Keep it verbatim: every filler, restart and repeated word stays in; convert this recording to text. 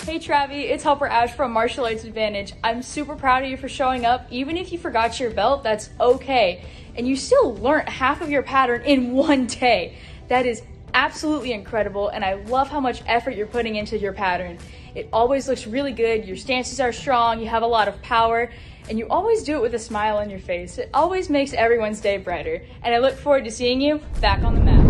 Hey Travie, it's Helper Ash from Martial Arts Advantage. I'm super proud of you for showing up. Even if you forgot your belt, that's okay. And you still learned half of your pattern in one day. That is absolutely incredible, and I love how much effort you're putting into your pattern. It always looks really good, your stances are strong, you have a lot of power, and you always do it with a smile on your face. It always makes everyone's day brighter, and I look forward to seeing you back on the mat.